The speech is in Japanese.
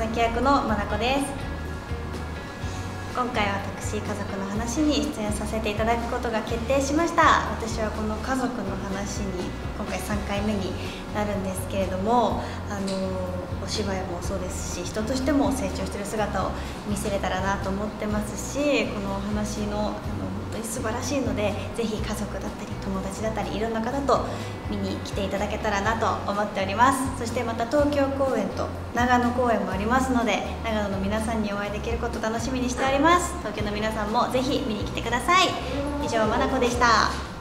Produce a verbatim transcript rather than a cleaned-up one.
崎役のまなこです。今回私、家族の話に出演させていただくことが決定しました。私はこの家族の話に今回さんかいめになるんですけれども、あのお芝居もそうですし、人としても成長している姿を見せれたらなと思ってますし、このお話のあの本当に素晴らしいので、ぜひ家族だったり友達だったりいろんな方と見に来ていただけたらなと思っております。そしてまた東京公演と長野公演もありますので、長野の皆さんにお会いできることを楽しみにしております。東京の皆さんもぜひ見に来てください。以上、まなこでした。